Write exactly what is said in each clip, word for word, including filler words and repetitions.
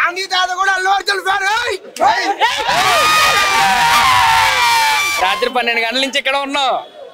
గాంధీ తాత కూడా అల్లు అర్జున్ ఫ్యాన్. రాత్రి పన్నెండు గంటల నుంచి ఇక్కడ ఉన్నావు.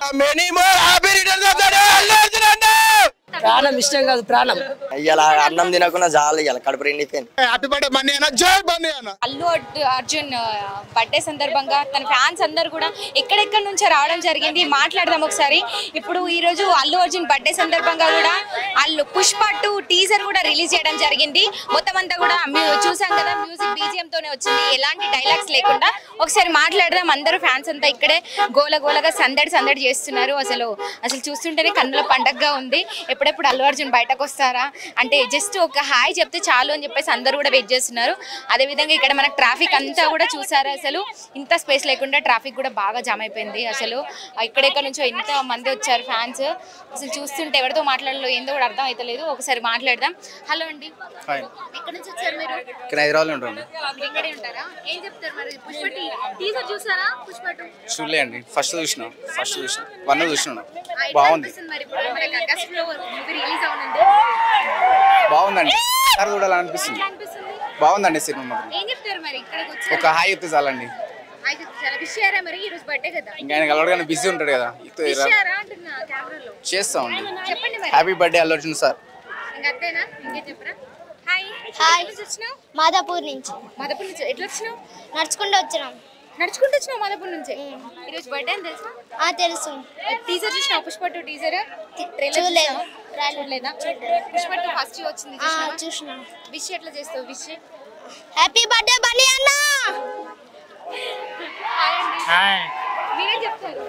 ప్రాణం ఇష్టం కాదు ప్రాణం. ఇలా అన్నం తినకుండా చాలు ఇలా కడుపు నిండిపోయింది. హ్యాపీ బర్త్డే బన్నీ అన్న, జై బన్నీ అన్న. అల్లు అర్జున్ బర్త్డే సందర్భంగా తన ఫ్యాన్స్ అందరు కూడా ఎక్కడెక్కడి నుంచో రావడం జరిగింది. మాట్లాడదాం ఒకసారి. ఇప్పుడు ఈ రోజు అల్లు అర్జున్ బర్త్డే సందర్భంగా కూడా అల్లు పుష్ప టూ టీజర్ కూడా రిలీజ్ చేయడం జరిగింది. మొత్తం అంతా కూడా చూసాం కదా, మ్యూజిక్ బీజిఎం తోనే వచ్చింది, ఎలాంటి డైలాగ్స్ లేకుండా. ఒకసారి మాట్లాడదాం. అందరూ ఫ్యాన్స్ అంతా ఇక్కడే గోల గోలగా సందడి సందడి చేస్తున్నారు. అసలు అసలు చూస్తుంటేనే కన్నుల పండగగా ఉంది. ఎప్పుడెప్పుడు అల్లు అర్జున్ బయటకు వస్తారా అంటే జస్ట్ ఒక హాయ్ చెప్తే చాలు అని చెప్పేసి అందరూ కూడా వెయిట్ చేస్తున్నారు. అదేవిధంగా ఇక్కడ మనకు ట్రాఫిక్ అంతా కూడా చూసారా, అసలు ఇంత స్పేస్ లేకుండా ట్రాఫిక్ కూడా బాగా జామ్ అయిపోయింది. అసలు ఇక్కడెక్కడ నుంచో ఎంత మంది వచ్చారు ఫ్యాన్స్. అసలు చూస్తుంటే ఎవరితో మాట్లాడాలో ఏందో కూడా అర్థం అవుతలేదు. ఒకసారి మాట్లాడదాం. హలో అండి, ఎక్కడ నుంచి వచ్చారు మీరు? హైదరాబాద్ ఉంటుంది. ఇక్కడే ఉంటారా? ఏం చెప్తారు మరి? పుష్ప టీజర్ చూసారా? పుష్ప టూ చూడలే అండి, ఫస్ట్ చూసిన ఫస్ట్ చూసిన వన్ చూసిన బాగుంది. బాగుందండి, చూడాలనిపిస్తుంది. బాగుందండి సినిమా. ఒక హాయ్ చెప్తే చాలండి. ఇంకా ఆయన కలవడానికి బిజీ ఉంటాడు కదా, చేస్తామండి. Happy birthday Allu Arjun sir. Madhapur నుంచి. మాదాపూర్ నుంచి ఎట్లా వచ్చినావు? నడుచుకుంటూ వచ్చినాం. నడుచుకుంటూ వచ్చినావు మాదాపూర్ నుంచి? ఈరోజు బర్త్డే అని తెలుసా? తెలుసు. టీజర్ చూసినావు? పుష్ప టూ టీజర్ చూడలేదు. చూడలేదా? పుష్ప టూ ఫస్ట్ వచ్చింది చూసినా. విష్ ఎట్లా చేస్తావు? విష్ హ్యాపీ బర్త్డే బన్నీ అన్న. మీరేం చెప్తారు?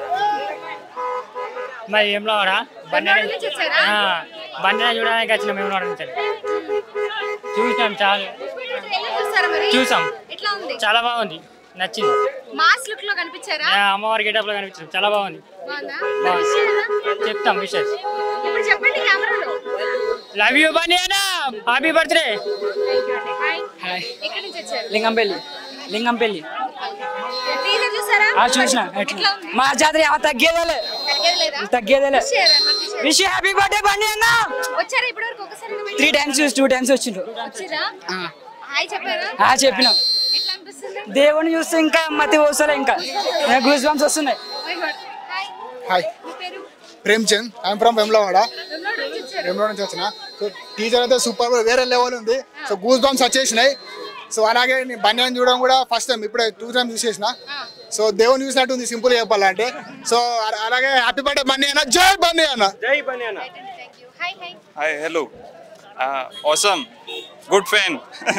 మరి ఏం రావరా బండి బండి చూడడానికి వచ్చిన మేము నుంచి చూసాం. చాలా చూసాం, చాలా బాగుంది, నచ్చింది. మాస్ లుక్ లో కనిపించారా? అమ్మవారి గెటప్ లో కనిపించింది, చాలా బాగుంది. చెప్తాం విషయం. ఇప్పుడు చెప్పండి కెమెరాలో. లవ్ యూ బన్నీ అన్న, హ్యాపీ బర్త్డే. ఎక్కడి నుంచి వచ్చారు? లింగంపల్లి. లింగంపల్లి టీజర్ చూసారా? చూసిన. మా జాతర తగ్గేదేలే తగ్గేదేలే. విష్ హ్యాపీ బర్త్డే బన్నీ అన్న. వచ్చారా ఇప్పటి వరకు? ఒకసారి త్రీ టైమ్స్ టూ టైమ్స్ వచ్చిండ్రు. వచ్చిరా? హాయ్ చెప్పారా? హాయ్ చెప్పినాం. ఎట్లా అనిపిస్తుంది? దేవుని చూస్తే ఇంకా మతి వస్తలే, ఇంకా గూస్ బంప్స్ వస్తున్నాయి. Hi, Prem Chand. I'm from Vemulawada. Vemulawada నుంచి వచ్చిన. సో టీజర్ అయితే సూపర్, వేరే లెవెల్ ఉంది. సో గూస్ బంప్స్ వచ్చేసినాయి. సో అలాగే బన్నీ చూడడం కూడా ఫస్ట్ టైం, ఇప్పుడే టూ టైమ్స్ చూసేసిన. సో దేవుని చూసినట్టు ఉంది సింపుల్ చెప్పాలంటే. సో అలాగే హ్యాపీ బర్త్డే బన్నీ అన్న, జై బన్నీ అన్న. జై బన్నీ అన్న. Hi hi hi hello awesome good fan.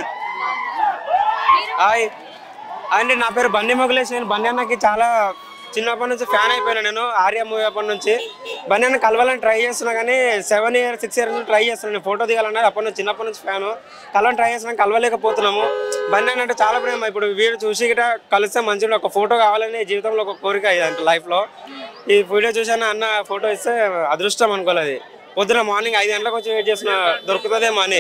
Hi అండి, నా పేరు బండి మొగలేష్. నేను బన్నీ అన్నకి చాలా చిన్నప్పటి నుంచి ఫ్యాన్ అయిపోయినా. నేను ఆర్య మూవీ అప్పటి నుంచి బన్నీ అన్న కలవాలని ట్రై చేస్తున్నా, కానీ సెవెన్ ఇయర్ సిక్స్ ఇయర్స్ నుంచి ట్రై చేస్తున్నాను. నేను ఫోటో దిగాలన్నది అప్పటి నుంచి, చిన్నప్పటి నుంచి ఫ్యాను. కలవని ట్రై చేస్తున్నాం, కలవలేకపోతున్నాము. బన్నీ అన్న అంటే చాలా ప్రేమ. ఇప్పుడు వీడియో చూసి గిట్ట కలిస్తే మంచిగా ఒక ఫోటో కావాలని జీవితంలో ఒక కోరిక ఇది లైఫ్లో. ఈ వీడియో చూసాను, అన్న ఫోటో ఇస్తే అదృష్టం అనుకోలేదు. పొద్దున మార్నింగ్ ఐదు గంటలకు వచ్చి వెయిట్ చేసిన దొరుకుతుందేమో అని.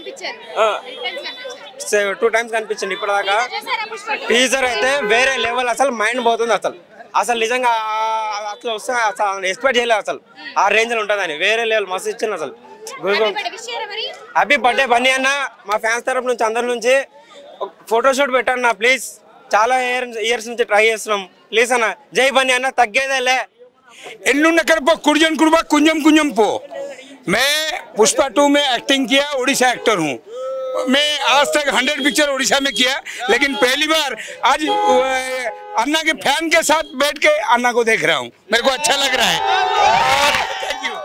టూ టైమ్స్ కనిపించింది ఇప్పటిదాకా. టీజర్ అయితే వేరే లెవెల్, అసలు మైండ్ పోతుంది. అసలు అసలు నిజంగా అట్లా వస్తే అసలు ఎక్స్పెక్ట్ చేయలేదు అసలు ఆ రేంజ్ లో ఉంటుందని. వేరే లెవెల్ మస్తు ఇచ్చింది అసలు. హ్యాపీ బర్త్డే బన్నీ అన్న. మా ఫ్యాన్స్ తరపు నుంచి అందరి నుంచి ఫోటోషూట్ పెట్టండి నా ప్లీజ్. చాలా ఇయర్స్ నుంచి ట్రై చేస్తున్నాం, ప్లీజ్ అన్న. జై బన్నీ అన్న, తగ్గేదేలే. एल्लुंड करपो कुर्जन कुर्बा कुंजम कुंजम पो। मैं पुष्पा टू में एक्टिंग किया, उड़ीसा एक्टर हूँ। मैं आज तक हंड्रेड पिक्चर उड़ीसा में किया, लेकिन पहली बार आज अन्ना के फैन के साथ बैठ के अन्ना को देख रहा हूँ। मेरे को अच्छा लग रहा है। Thank you.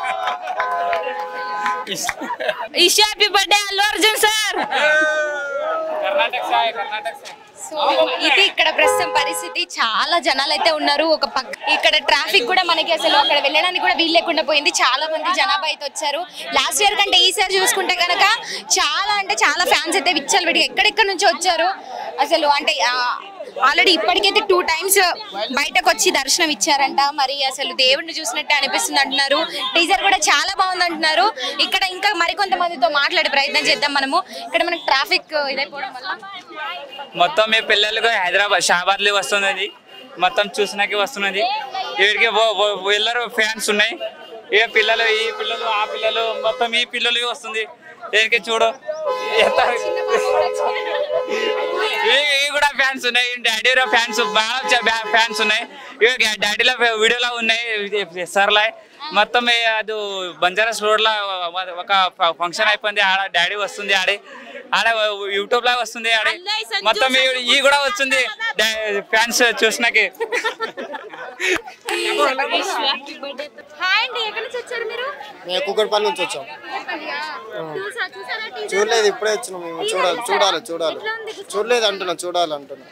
Happy birthday Allu Arjun sir. Karnataka से आए, कर्नाटक से। సో ఇది ఇక్కడ ప్రస్తుతం పరిస్థితి. చాలా జనాలు అయితే ఉన్నారు. ఒక పక్క ఇక్కడ ట్రాఫిక్ కూడా మనకి అసలు అక్కడ వెళ్ళడానికి కూడా వీలు లేకుండా పోయింది. చాలా మంది జనాభా అయితే వచ్చారు. లాస్ట్ ఇయర్ కంటే ఈసారి చూసుకుంటే కనుక చాలా అంటే చాలా ఫ్యాన్స్ అయితే విచ్చలు పెట్టి ఎక్కడెక్కడ నుంచి వచ్చారు. అసలు అంటే ఆల్రెడీ ఇప్పటికైతే టూ టైమ్స్ బయటకు వచ్చి దర్శనం ఇచ్చారంట. మరి అసలు దేవుడిని చూసినట్టే అనిపిస్తుంది అంటున్నారు. టీజర్ కూడా చాలా బాగుంది అంటున్నారు. ఇక్కడ ఇంకా మరికొంతమందితో మాట్లాడే ప్రయత్నం చేద్దాం మనము. ఇక్కడ మనకు ట్రాఫిక్ ఇదైపోవడం వల్ల మొత్తం మీ పిల్లలకు హైదరాబాద్ షాబాద్లో వస్తున్నది, మొత్తం చూసినాకే వస్తున్నది. వీడికి ಎಲ್ಲರೂ ఫ్యాన్స్ ఉన్నాయి. ఏ పిల్లలు ఈ పిల్లలు ఆ పిల్లలు మొత్తం ఈ పిల్లలు వస్తుంది. దేనికి చూడు ఎంత ఫ్యాన్స్ ఉన్నాయి, డాడీలో ఫ్యాన్స్ బాగా ఫ్యాన్స్ ఉన్నాయి, ఇక డాడీలో వీడియోలో ఉన్నాయి సర్లా మొత్తం. అది బంజారాస్ రోడ్లో ఒక ఫంక్షన్ అయిపోయింది, ఆడ డాడీ వస్తుంది, ఆడి ఆడ యూట్యూబ్ లా వస్తుంది, ఆడి మొత్తం ఈ కూడా వస్తుంది ఫ్యాన్స్ చూసినాకి. హాయ్ అండి, ఎక్కడి నుంచి వచ్చారు మీరు? మేము కుక్కడపల్లి నుంచి వచ్చాం. చూడలేదు, ఇప్పుడే వచ్చినాం మేము. చూడాలి చూడాలి చూడాలి చూడలేదు అంటున్నా, చూడాలి అంటున్నా.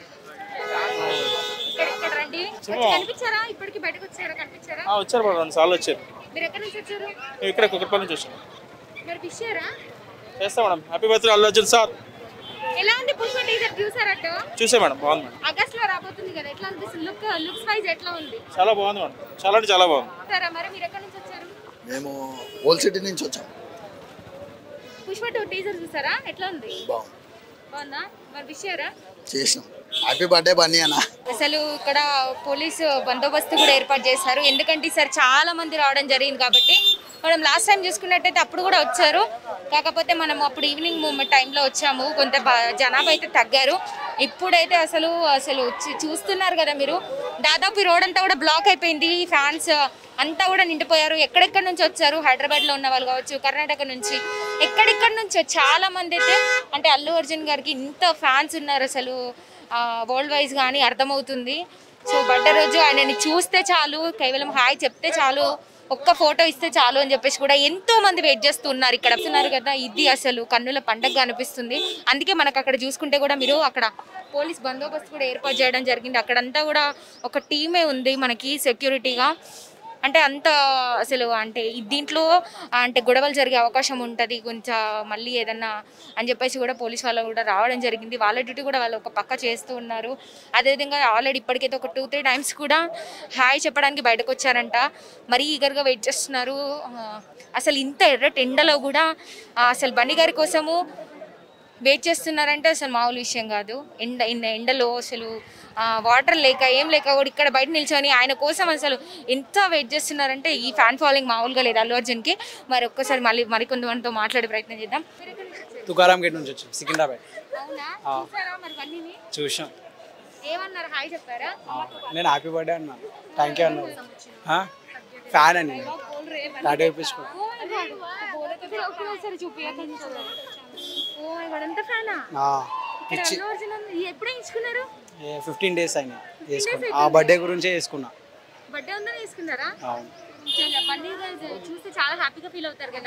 వచ్చారు మేడం, రెండు సార్లు వచ్చారు. మీరు ఎక్కడి నుంచి వచ్చారు? ఇక్కడ కుక్కడపల్లి నుంచి వచ్చాను. మీరు ఫిష్ చేయరా? చేస్తాం madam. Happy birthday Allu Arjun sir. ఎలా ఉంది పుష్ప టీజర్ చూసారట? చూసా మేడం, బాగుంది మేడం. ఆగస్ట్ లో రాబోతుంది కదా, ఎట్లా అనిపిస్తుంది? లుక్ లుక్స్ వైజ్ ఎట్లా ఉంది? చాలా బాగుంది మేడం, చాలా అంటే చాలా బాగుంది. సరే, మరి మీరు ఎక్కడి నుంచి వచ్చారు? మేము ఓల్ సిటీ నుంచి వచ్చాం. పుష్ప టూ టీజర్ చూసారా? ఎట్లా ఉంది? బాగుంది. బాగుందా? మరి విష్ చేయరా? చేసినాం. హ్యాపీ బర్త్డే బన్నీ అన్న. అసలు ఇక్కడ పోలీసు బందోబస్తు కూడా ఏర్పాటు చేశారు, ఎందుకంటే ఈసారి చాలా మంది రావడం జరిగింది కాబట్టి. మనం లాస్ట్ టైం చూసుకున్నట్టయితే అప్పుడు కూడా వచ్చారు, కాకపోతే మనం అప్పుడు ఈవినింగ్ మూమెంట్ టైంలో వచ్చాము, కొంత జనాభా అయితే తగ్గారు. ఇప్పుడైతే అసలు అసలు చూస్తున్నారు కదా మీరు, దాదాపు ఈ రోడ్ అంతా కూడా బ్లాక్ అయిపోయింది, ఫ్యాన్స్ అంతా కూడా నిండిపోయారు. ఎక్కడెక్కడి నుంచి వచ్చారు, హైదరాబాద్లో ఉన్న వాళ్ళు కావచ్చు, కర్ణాటక నుంచి, ఎక్కడెక్కడి నుంచి చాలా మంది అయితే, అంటే అల్లు అర్జున్ గారికి ఇంత ఫ్యాన్స్ ఉన్నారు అసలు వరల్డ్ వైజ్ కానీ అర్థమవుతుంది. సో బర్త్డే రోజు ఆయనని చూస్తే చాలు, కేవలం హాయ్ చెప్తే చాలు, ఒక్క ఫోటో ఇస్తే చాలు అని చెప్పేసి కూడా ఎంతో మంది వెయిట్ చేస్తూ ఉన్నారు. ఇక్కడ వస్తున్నారు కదా, ఇది అసలు కన్నుల పండగ అనిపిస్తుంది. అందుకే మనకు అక్కడ చూసుకుంటే కూడా మీరు అక్కడ పోలీస్ బందోబస్తు కూడా ఏర్పాటు చేయడం జరిగింది. అక్కడంతా కూడా ఒక టీమే ఉంది మనకి సెక్యూరిటీగా. అంటే అంత అసలు అంటే దీంట్లో అంటే గొడవలు జరిగే అవకాశం ఉంటుంది కొంచెం, మళ్ళీ ఏదన్నా అని చెప్పేసి కూడా పోలీస్ వాళ్ళు కూడా రావడం జరిగింది. వాళ్ళ డ్యూటీ కూడా వాళ్ళు ఒక పక్క చేస్తూ ఉన్నారు. అదేవిధంగా ఆల్రెడీ ఇప్పటికైతే ఒక టూ త్రీ టైమ్స్ కూడా హాయ్ చెప్పడానికి బయటకు వచ్చారంట, మరీ ఈగర్గా వెయిట్ చేస్తున్నారు. అసలు ఇంత ఎర్రటి ఎండలో కూడా అసలు బన్నీ గారి కోసము వెయిట్ చేస్తున్నారంటే అసలు మామూలు విషయం కాదు. ఎండ ఎండలో అసలు వాటర్ లేక ఏం లేక కూడా ఇక్కడ బయట నిల్చొని ఆయన కోసం అసలు ఎంత వెయిట్ చేస్తున్నారంటే ఈ ఫ్యాన్ ఫాలోయింగ్ మామూలుగా లేదు అల్లు అర్జున్కి. మరి ఒక్కసారి మళ్ళీ మరికొంతమందితో మాట్లాడే ప్రయత్నం చేద్దాం. తుకారాం గేట్ నుంచి వచ్చాం, సికింద్రాబాద్. అవునా? చూసాం. ఏమన్నారు? హాయ్ చెప్పారా? నేను హ్యాపీ బర్త్డే అన్నా, థ్యాంక్ యూ అన్నా. ఫ్యాన్ అని టాటూ వేయించుకో. ఫిఫ్టీన్ డేస్ అయినా వేసుకున్నా, ఆ బర్త్డే గురించే వేసుకున్నా. బర్త్డే ఉందని వేసుకున్నారా? చూస్తే చాలా హ్యాపీగా ఫీల్ అవుతారు కదా.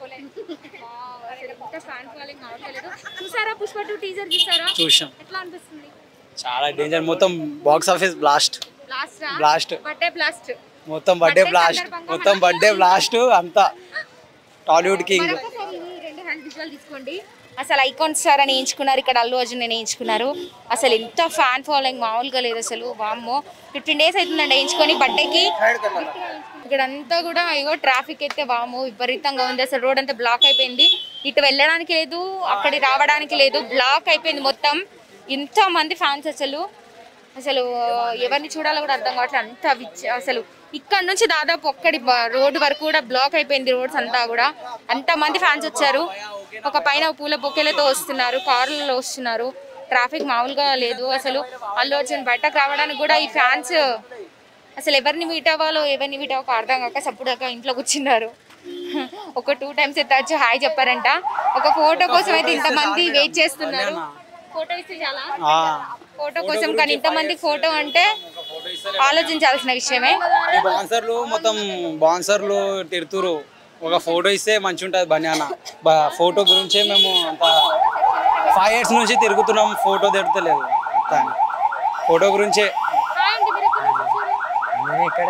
చూసారా పుష్ప టూ టీజర్? చూసారా? చూసాం. ఎట్లా అనిపిస్తుంది? చాలా డేంజర్, మొత్తం box office blast blast birthday blast, మొత్తం బర్త్డే బ్లాస్ట్, మొత్తం బర్త్డే బ్లాస్ట్ అంతా టాలీవుడ్ కింగ్. రెండు హ్యాండ్ విజువల్ తీసుకోండి. అసలు ఐకాన్ స్టార్ అని ఎంచుకున్నారు, ఇక్కడ అల్లు అర్జున్ నేను ఎంచుకున్నారు. అసలు ఎంత ఫ్యాన్ ఫాలోయింగ్ మామూలుగా లేదు అసలు. వామ్మో, ఫిఫ్టీన్ డేస్ అవుతుందండి ఎంచుకొని బర్త్డేకి. ఇక్కడ అంతా కూడా ఇగో ట్రాఫిక్ అయితే వాము విపరీతంగా ఉంది. అసలు రోడ్ అంతా బ్లాక్ అయిపోయింది, ఇటు వెళ్ళడానికి లేదు, అక్కడికి రావడానికి లేదు, బ్లాక్ అయిపోయింది మొత్తం. ఇంత మంది ఫ్యాన్స్ అసలు అసలు ఎవరిని చూడాలో కూడా అర్థం కావట్లేదు, అంత అసలు ఇక్కడ నుంచి దాదాపు ఒక్కడి రోడ్డు వరకు కూడా బ్లాక్ అయిపోయింది రోడ్స్ అంతా కూడా. అంతమంది ఫ్యాన్స్ వచ్చారు, ఒక పైన పూల బొకేలతో వస్తున్నారు, కార్లలో వస్తున్నారు, ట్రాఫిక్ మామూలుగా లేదు అసలు. అల్లు అర్జున్ బయటకు రావడానికి కూడా ఈ ఫ్యాన్స్ అసలు ఎవరిని మీట్ అవ్వాలో ఎవరిని మీట్ అవ్వక అర్థం కాక సప్పుడాక ఇంట్లో కూర్చున్నారు. ఒక టూ టైమ్స్ అయితే వచ్చి హాయ్ చెప్పారంట. ఒక ఫోటో కోసం అయితే ఇంతమంది వెయిట్ చేస్తున్నారు. ఫోటో ఇస్తే చాలా ఫోటో కోసం, కానీ ఇంతమంది ఫోటో అంటే ఆలోచించాల్సిన విషయమే. ఈ బాన్సర్లు మొత్తం బాన్సర్లు తిరుతురు, ఒక ఫోటో ఇస్తే మంచి ఉంటుంది బన్నీ అన్న. ఫోటో గురించే మేము అంత ఫైవ్ ఇయర్స్ నుంచి తిరుగుతున్నాం, ఫోటో తిడతలేదు. ఫోటో గురించే. ఇక్కడ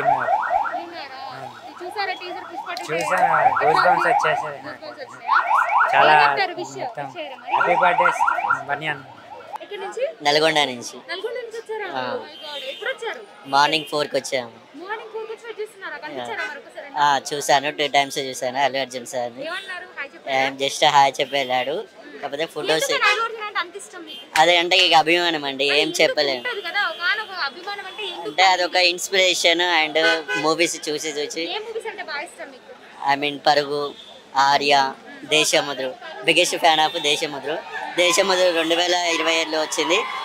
చాలా హ్యాపీ బర్త్డే బన్నీ అన్న. నల్గొండ నుంచి మార్నింగ్ ఫోర్ కి వచ్చాము. చూసాను, టూ టైమ్స్ చూసాను Allu Arjun sir. Just hi చెప్పి వెళ్ళాడు, కాకపోతే ఫొటోస్ అదే అంటే ఇక అభిమానం అండి, ఏం చెప్పలేము. అంటే అదొక ఇన్స్పిరేషన్ అండ్ మూవీస్ చూసి చూసి I mean Parugu, Arya, Desamuduru, biggest fan of Desamuduru. Desamuduru రెండు వేల ఇరవై ఏడులో వచ్చింది,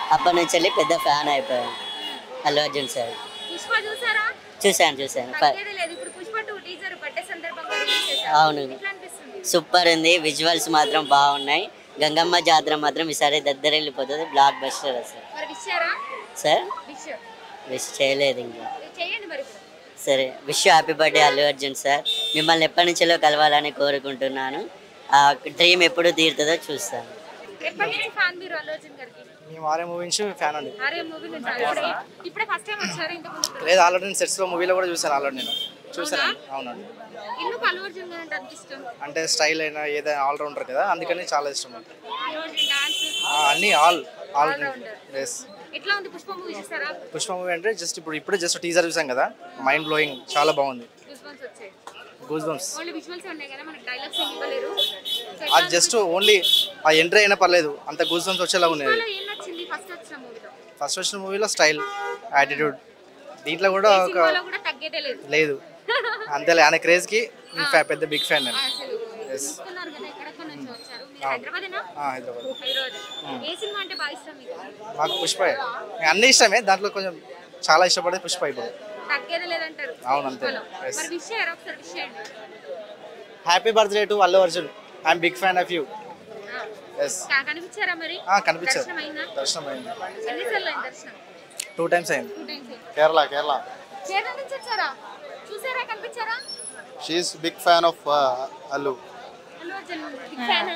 అప్పటి నుంచి వెళ్ళి పెద్ద ఫ్యాన్ అయిపోయాను అల్లు అర్జున్ సార్. పుష్ప చూసారా? చూశాను చూశాను తగ్గేదే లేదు. ఇప్పుడు పుష్ప టూ టీజర్ బర్త్డే సందర్భంగా రిలీజ్ చేశారు. అవును ఎట్లా అనిపిస్తుంది? సూపర్ ఉంది. విజువల్స్ మాత్రం బాగున్నాయి. గంగమ్మ జాతర మాత్రం ఈసారి దగ్గర వెళ్ళిపోతుంది. బ్లాక్ బస్టర్ అసలు. మరి విషయారా? సార్ విష్ విష్ చేయలేదు ఇంకా. చేయండి మరి ఇప్పుడు. సరే wish happy birthday Allu Arjun sir. మిమ్మల్ని ఎప్పటి నుంచో కలవాలని కోరుకుంటున్నాను. ఆ డ్రీమ్ ఎప్పుడు తీరుతుందో చూస్తాను. ఎప్పటి నుంచి ఫ్యాన్ మీరు అల్లు అర్జున్ గారికి? మేము ఆర్ఏ మూవీ నుంచి ఫ్యాన్ అండి. ఆర్ఏ మూవీ నుంచి ఆల్రెడీ ఇప్పుడే ఫస్ట్ టైం వచ్చారు ఇంత ముందు? లేదు ఆల్రెడీ నేను సెట్స్ లో మూవీలో కూడా చూసాను ఆల్రెడీ నేను చూసాను. అవునండి. ఎందుకు అల్లు అర్జున్ గారు అంటే అంత ఇష్టం? అంటే స్టైల్ అయినా ఏదైనా ఆల్ రౌండర్ కదా అందుకని చాలా ఇష్టం. అల్లు అర్జున్ డాన్స్ అన్ని ఆల్ ఆల్ ఎస్. ఎట్లా ఉంది పుష్ప మూవీ చూసారా? పుష్ప మూవీ అంటే జస్ట్ ఇప్పుడు ఇప్పుడే జస్ట్ టీజర్ చూసాం కదా, మైండ్ బ్లోయింగ్, చాలా బాగుంది. గూస్బంప్స్ వచ్చాయి. గూస్ బంప్స్ ఓన్లీ విజువల్స్ ఉన్నాయి కదా, మనకి డైలాగ్స్ ఏం ఇవ్వలేరు. అది జస్ట్ ఓన్లీ ఆ ఎంట్రీ అయినా పర్లేదు, అంత గూస్ బంప్స్ వచ్చేలా ఉన్నది. ఏం నచ్చింది ఫస్ట్ వచ్చిన మూవీలో? ఫస్ట్ వచ్చిన మూవీలో స్టైల్, యాటిట్యూడ్. దీంట్లో కూడా ఒక కూడా తగ్గేదే లేదు. లేదు అంతేలే, ఆయన క్రేజ్ కి పెద్ద బిగ్ ఫ్యాన్ నేను. చూస్తున్నారు కదా ఎక్కడెక్కడ నుంచి వచ్చారు మీరు? హైదరాబాదేనా? హైదరాబాద్. హైదరాబాద్. ఏ సినిమా అంటే బాగా ఇష్టం మీకు? మాకు పుష్ప అన్ని ఇష్టమే, దాంట్లో కొంచెం చాలా ఇష్టపడేది పుష్ప. ఇప్పుడు తగ్గేదే లేదంటారు. అవును అంతే. మరి విష్ చేయరా ఒకసారి? విష్ చేయండి. Happy birthday to Allu Arjun. I'm big fan of you. Yes. కనిపించారా మరి? కనిపించారు. దర్శనం అయిందా? దర్శనం అయింది. ఎన్నిసార్లు అయింది దర్శనం? టూ టైమ్స్ అయింది. Two times. కేరళ కేరళ కేరళ నుంచి వచ్చారా? చూసారా? కనిపించారా? She is big fan of Allu. Allu Arjun big fan?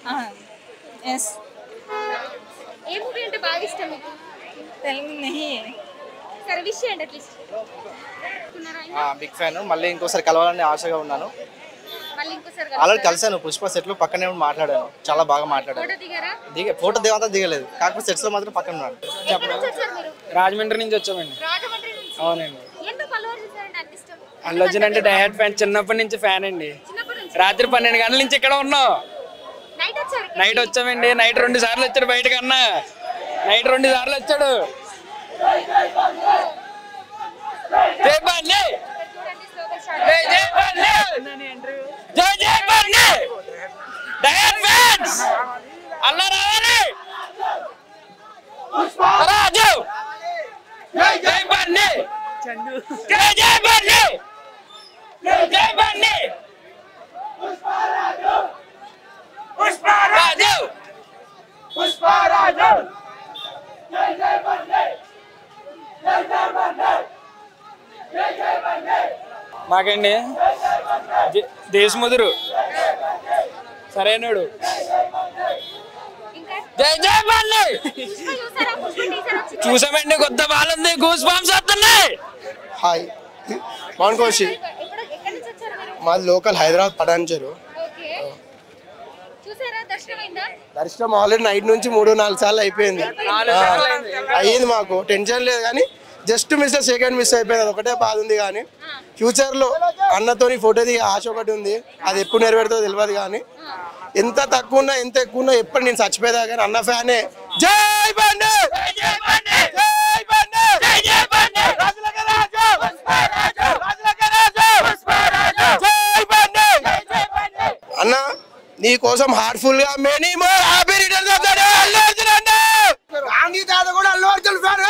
Yes. ఏ మూవీ అంటే బాగా ఇష్టం మీకు? తెలుగు నహీ సరే విష్ చేయండి అట్లీస్ట్. Big fan. మళ్ళీ ఇంకోసారి కలవాలని ఆశగా ఉన్నాను. మళ్ళీ ఇంకోసారి ఆల్రెడీ కలిసాను పుష్ప సెట్ లో, పక్కనే ఉండి మాట్లాడాను, చాలా బాగా మాట్లాడాను. ఫోటో దిగారా? దిగే ఫోటో దేవంతా దిగలేదు, కాకపోతే సెట్స్ లో మాత్రం పక్కన ఉన్నాను. ఎక్కడి నుంచి వచ్చారు మీరు? రాజమండ్రి నుంచి వచ్చామండి. రాజమండ్రి నుంచి. అవునండి. ఎందుకు అల్లు అర్జున్ సార్ అంటే అంత ఇష్టం? అల్లు అర్జున్ అంటే డైహార్డ్ ఫ్యాన్, చిన్నప్పటి నుంచి ఫ్యాన్ అండి. చిన్నప్పటి నుంచి. రాత్రి పన్నెండు గంటల నుంచి ఇక్కడ ఉన్నాం. నైట్ వచ్చారు? నైట్ వచ్చామండి. నైట్ రెండు సార్లు వచ్చాడు బయటకు అన్న. నైట్ రెండు సార్లు వచ్చాడు. జై బన్నీ, జై జై బన్నీ, జై జై బన్నీ, డైహార్డ్ ఫ్యాన్స్ అల్లా రావాలి. రాజు జై జై బన్నీ, జై జై బన్నీ, జై జై బన్నీ, పుష్పరాజు పుష్పరాజు పుష్పరాజు, జై జై బన్నీ, జై జై బన్నీ, జై జై బన్నీ. మాకండి దేశముదురు సరైనడు. జై జై బన్నీ చూసామండి. కొత్త బాగుంది, గూస్ బంప్స్ వస్తున్నాయి. హాయ్ మాన్కోషి, మాది లోకల్ హైదరాబాద్ పటాన్చెరు. దర్శనం ఆల్రెడీ నైట్ నుంచి మూడు నాలుగు సార్లు అయిపోయింది. అయ్యింది, మాకు టెన్షన్ లేదు కానీ జస్ట్ మిస్ సెకండ్ మిస్ అయిపోయింది, అది ఒకటే బాధ ఉంది. కానీ ఫ్యూచర్ లో అన్నతోని ఫోటో దిగే ఆశ ఒకటి ఉంది, అది ఎప్పుడు నెరవేరుతుందో తెలియదు. కానీ ఎంత తక్కువ ఉన్నా ఎంత ఎక్కువ ఉన్నా ఎప్పుడు నేను చచ్చిపోయేదా కానీ అన్న ఫ్యానే. జై బండి, అన్న నీ కోసం హార్ట్ఫుల్ గా many more happy returns of the day Allu Arjun అన్న. గాంధీ తాత కూడా అల్లు అర్జున్ ఫ్యాన్.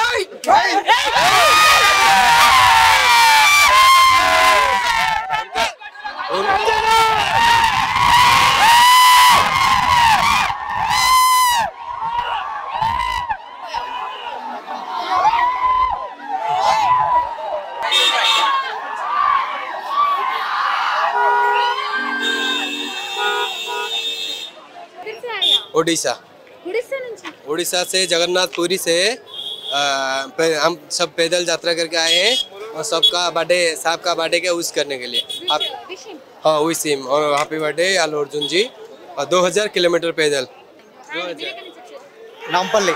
ओडिशा ओडिशा से जगन्नाथपुरी से आ, हम सब पैदल यात्रा करके आए हैं और सबका बर्थडे साहब का बर्थडे का विश करने के लिए। आप हाँ विश हिम और हैप्पी बर्थडे अल्लू अर्जुन जी। और दो हज़ार किलोमीटर पैदल నాంపల్లి.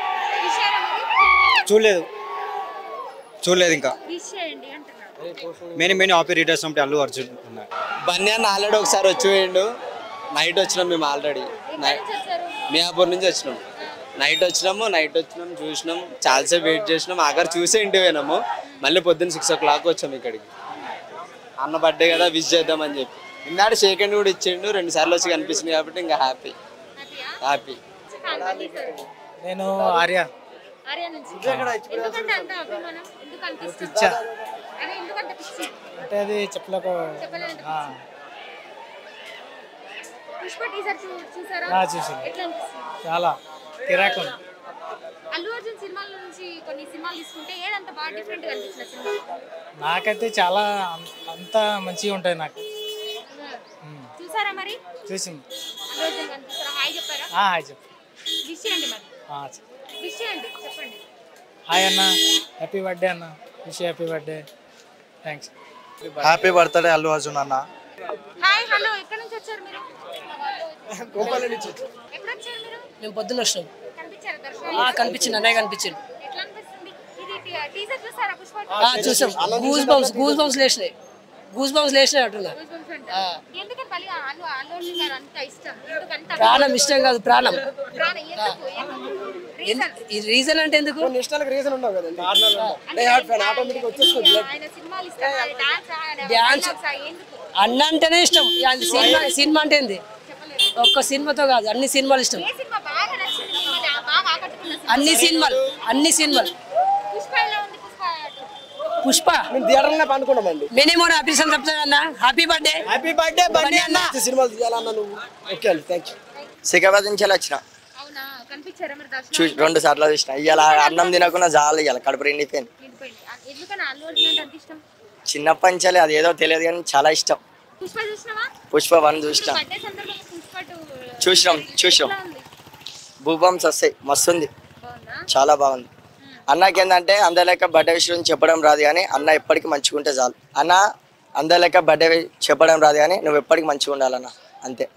చూడలేదు చూడలేదు ఇంకా. Many many happy returns of Allu Arjun. Bunny already ఒకసారి వచ్చిపోయిండు. నైట్ వచ్చినాం మేము ఆల్రెడీ. మియాపూర్ నుంచి వచ్చినాం. నైట్ వచ్చినాము నైట్ వచ్చినాం చూసినాం, చాలాసేపు వెయిట్ చేసినాం. ఆఖరి చూసే ఇంటికి పోయినాము. మళ్ళీ పొద్దున్న సిక్స్ ఓ క్లాక్ వచ్చాము ఇక్కడికి. అన్న బర్త్డే కదా విష్ చేద్దామని చెప్పి. ఇన్నాడు షేక్ హ్యాండ్ కూడా ఇచ్చిండు, రెండు సార్లు వచ్చి కనిపించింది కాబట్టి ఇంకా హ్యాపీ హ్యాపీ. నేను ఆర్య ఆర్య నుంచి ఎందుకంటే అంత అభిమానం ఎందుకు అంత ఇష్టం పిచ్చా. అదే ఎందుకంత పిచ్చి అంటే అది చెప్పలేక చెప్పలేనంత ఆ, పిచ్చి. పుష్ప టీజర్ చూసారా ఆ, చూసాను. ఎట్లా అనిపిస్తుంది చాలా కిరాక్ ఉంది. అల్లు అర్జున్ సినిమాల నుంచి కొన్ని సినిమాలు తీసుకుంటే ఏదంత బాగా డిఫరెంట్ గా అనిపించిన సినిమా నాకైతే చాలా అం- అంతా మంచిగా ఉంటాయి నాకు. చూసారా మరి చూసింది. అల్లు అర్జున్ గారిని చూసారా హాయ్ చెప్పారా ఆ, హాయ్ చెప్పు. విష్ చేయండి మరి ఆ, చెప్పు. విష్ చేయండి చెప్పండి హాయ్ అన్న, హ్యాపీ బర్త్డే అన్న, wish happy birthday. Thanks. Happy birthday Allu Arjun అన్న. హాయ్ హలో ఎక్కడి నుంచి వచ్చారు మీరు గోపాల నుంచి ఎప్పుడు వచ్చారు మీరు మేము పొద్దున్న వచ్చినాం. కనిపించారు ఆ, దర్శనం కనిపించింది, అన్నయ్య కనిపించింది. ఎట్లా అనిపిస్తుంది ఇది టీ- టీజర్ చూసారా పుష్ప ఆ, చూసాం. గూస్ బంప్స్ గూస్ బంప్స్ లేచినాయి గూస్ బంప్స్ లేచినాయి అంటున్నా. ఎందుకని మళ్ళీ అల్లు అల్లు అర్జున్ గారు అంత ఇష్టం ఎందుకంత ప్రాణం ఇష్టం కాదు, ప్రాణం. ప్రాణం ఎందుకు ఎందుకు ఈ రీజన్ అంటే ఎందుకు? ఇష్టాలకు రీజన్ ఉండవు కదండి ఆటోమేటిక్ వచ్చేస్తుంది ఆయన సినిమాలు ఇష్టం డాన్స్ డాన్స్ అన్న అంటేనే ఇష్టం. అది సినిమా సినిమా అంటే ఏంది? ఒక్క సినిమాతో కాదు, అన్ని సినిమాలు ఇష్టం. ఏ సినిమా బాగా నచ్చింది మిమ్మల్ని బాగా ఆకట్టుకున్న సినిమా అన్ని సినిమాలు అన్ని సినిమాలు. పుష్ప ఎలా ఉంది పుష్ప పుష్ప మేము థియేటర్లోనే పండుకున్నామండి. మినిమం హ్యాపీ సంత్ చెప్తాను. Happy birthday. హ్యాపీ బర్త్డే బండి అన్న. సినిమాలు తీయాలన్న నువ్వు. ఓకే అండి, థ్యాంక్ యూ. సికింద్రాబాద్ నుంచి వెళ్ళి వచ్చిన అవునా కనిపించారా మరి దర్శనం చూ రెండు సార్లు చూసిన ఇవాళ అన్నం తినకుండా చాలు ఇవాళ కడుపు నిండిపోయింది. నిండిపోయింది. ఎందుకని అల్లు అర్జున్ అంటే అంత ఇష్టం చిన్నప్పటి నుంచి అది ఏదో తెలియదు కానీ చాలా ఇష్టం. పుష్ప చూసినావా పుష్ప వన్ చూసినాం బర్త్డే సందర్భంగా పుష్ప టూ చూసినాం చూసినాం ఎట్లా ఉంది? భూబాంస్ వస్తాయి మస్తుంది, బాగుందా చాలా బాగుంది. అన్నకి ఏంటంటే అందరి లెక్క బర్త్డే విషయం చెప్పడం రాదు కానీ అన్న ఎప్పటికీ మంచిగా ఉంటే చాలు. అన్న అందరి లెక్క బర్త్డే చెప్పడం రాదు కానీ నువ్వు ఎప్పటికీ మంచిగా ఉండాలన్న, అంతే.